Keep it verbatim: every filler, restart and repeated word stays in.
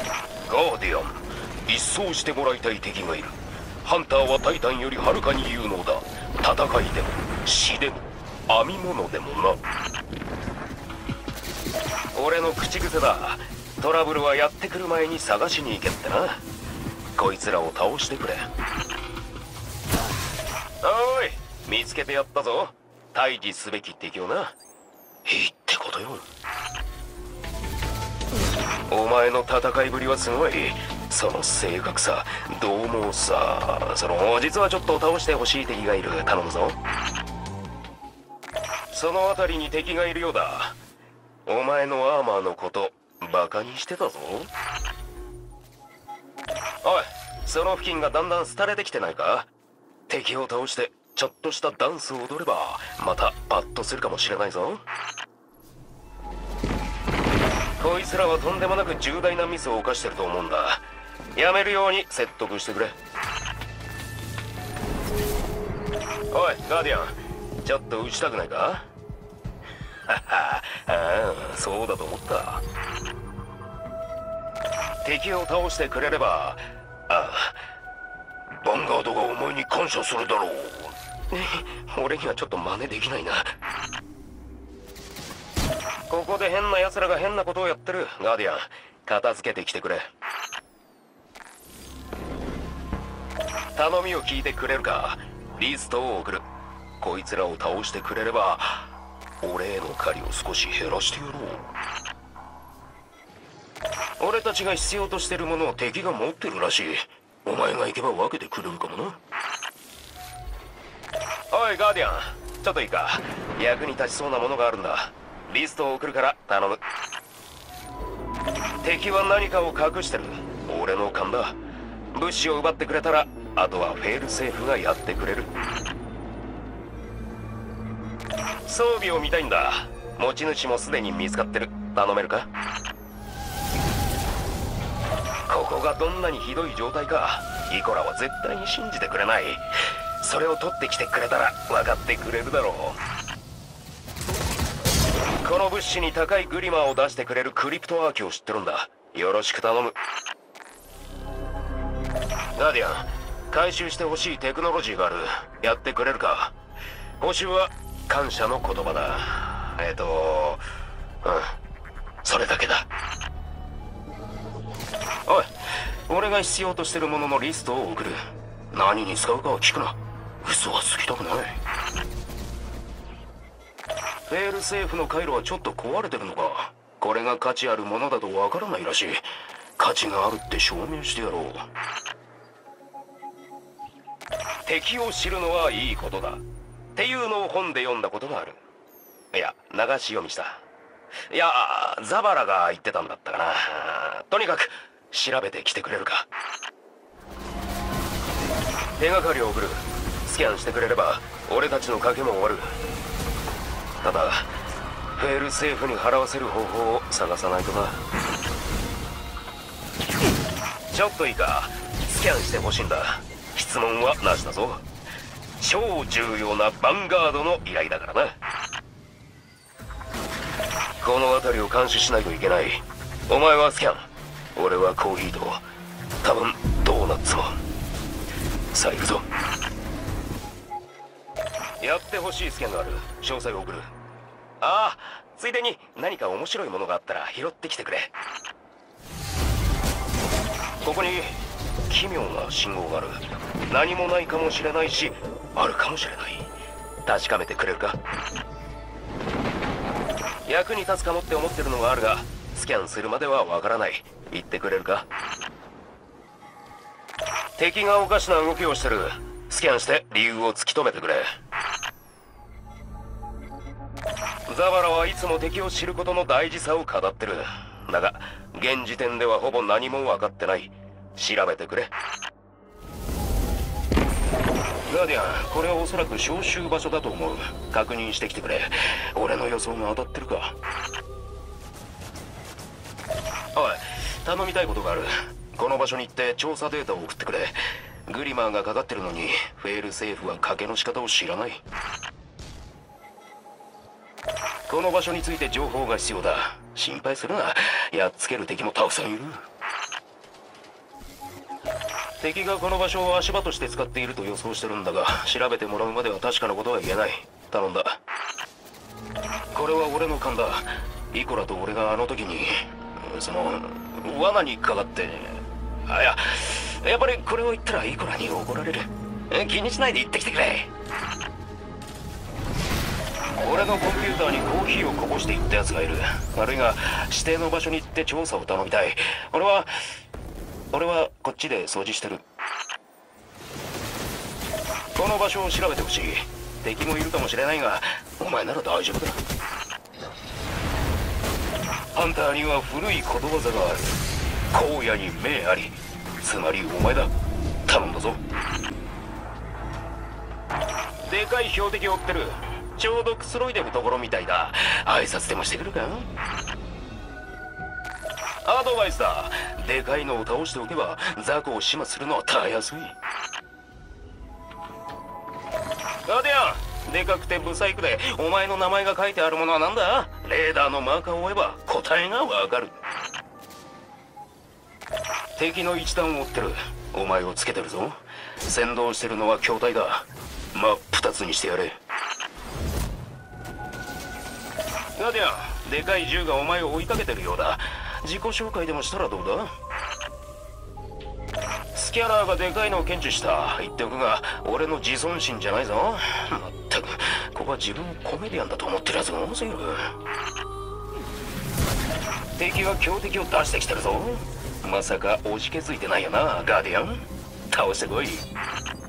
ガーディアン、一掃してもらいたい敵がいる。ハンターはタイタンよりはるかに有能だ。戦いでも死でも編み物でもな。俺の口癖だ。トラブルはやってくる前に探しに行けってな。こいつらを倒してくれ。おい、見つけてやったぞ。退治すべき敵をな。いいってことよ。お前の戦いぶりはすごい。その正確さ、獰猛さ、その実はちょっと倒してほしい敵がいる。頼むぞ。その辺りに敵がいるようだ。お前のアーマーのことバカにしてたぞ。おい、その付近がだんだん廃れてきてないか。敵を倒してちょっとしたダンスを踊ればまたパッとするかもしれないぞ。こいつらはとんでもなく重大なミスを犯してると思うんだ。やめるように説得してくれ。おいガーディアン、ちょっと撃ちたくないか。ははああ、そうだと思った。敵を倒してくれれば、ああ、ヴァンガードがお前に感謝するだろう。俺にはちょっと真似できないな。ここで変な奴らが変なことをやってる。ガーディアン、片付けてきてくれ。頼みを聞いてくれるか。リストを送る。こいつらを倒してくれれば俺への借りを少し減らしてやろう。俺たちが必要としてるものを敵が持ってるらしい。お前が行けば分けてくれるかもな。おいガーディアン、ちょっといいか。役に立ちそうなものがあるんだ。リストを送るから頼む。敵は何かを隠してる。俺の勘だ。物資を奪ってくれたらあとはフェールセーフがやってくれる。装備を見たいんだ。持ち主もすでに見つかってる。頼めるか。ここがどんなにひどい状態かイコラは絶対に信じてくれない。それを取ってきてくれたら分かってくれるだろう。この物資に高いグリマーを出してくれるクリプトアーキを知ってるんだ。よろしく頼む。ガーディアン、回収してほしいテクノロジーがある。やってくれるか。報酬は感謝の言葉だ。えっとうん、それだけだ。おい、俺が必要としてるもののリストを送る。何に使うかは聞くな。嘘はつきたくない。フェールセーフの回路はちょっと壊れてるのか。これが価値あるものだとわからないらしい。価値があるって証明してやろう。敵を知るのはいいことだっていうのを本で読んだことがある。いや、流し読みした。いや、ザバラが言ってたんだったかな。とにかく調べてきてくれるか。手がかりを送る。スキャンしてくれれば俺たちの賭けも終わる。ただフェールセーフに払わせる方法を探さないとな。ちょっといいか。スキャンしてほしいんだ。質問はなしだぞ。超重要なヴァンガードの依頼だからな。この辺りを監視しないといけない。お前はスキャン、俺はコーヒーと多分ドーナツも。さあ行くぞ。やってほしいスキャンがある。詳細を送る。ああ、ついでに何か面白いものがあったら拾ってきてくれ。ここに奇妙な信号がある。何もないかもしれないしあるかもしれない。確かめてくれるか。役に立つかもって思ってるのがあるがスキャンするまではわからない。言ってくれるか。敵がおかしな動きをしてる。スキャンして理由を突き止めてくれ。ザバラはいつも敵を知ることの大事さを語ってる。だが現時点ではほぼ何も分かってない。調べてくれ。ガーディアン、これはおそらく招集場所だと思う。確認してきてくれ。俺の予想が当たってるか。おい、頼みたいことがある。この場所に行って調査データを送ってくれ。グリマーがかかってるのにフェールセーフは賭けの仕方を知らない。この場所について情報が必要だ。心配するな。やっつける敵もたくさんいる。 敵がこの場所を足場として使っていると予想してるんだが、調べてもらうまでは確かなことは言えない。頼んだ。これは俺の勘だ。イコラと俺があの時にその罠にかかって、あ、いややっぱりこれを言ったらイコラに怒られる。気にしないで言ってきてくれ。俺のコンピューターにコーヒーをこぼしていったやつがいる。あるいは指定の場所に行って調査を頼みたい。俺は俺はこっちで掃除してる。この場所を調べてほしい。敵もいるかもしれないが、お前なら大丈夫だ。ハンターには古いことわざがある。荒野に目あり、つまりお前だ。頼んだぞ。でかい標的を追ってる。ちょうどくつろいでるところみたいだ。挨拶でもしてくるか。アドバイスだ。でかいのを倒しておけば雑魚を始末するのはたやすい。ガーディアン、でかくてブサイクでお前の名前が書いてあるものは何だ？レーダーのマーカーを追えば答えがわかる。敵の一団を追ってる。お前をつけてるぞ。先導してるのは筐体だ。真っ二つにしてやれ。ガーディアン、でかい銃がお前を追いかけてるようだ。自己紹介でもしたらどうだ？スキャナーがでかいのを検知した。言っておくが、俺の自尊心じゃないぞ。まったく、ここは自分をコメディアンだと思ってるやつが多すぎる。敵が強敵を出してきてるぞ。まさかおじけづいてないよな、ガーディアン。倒してこい。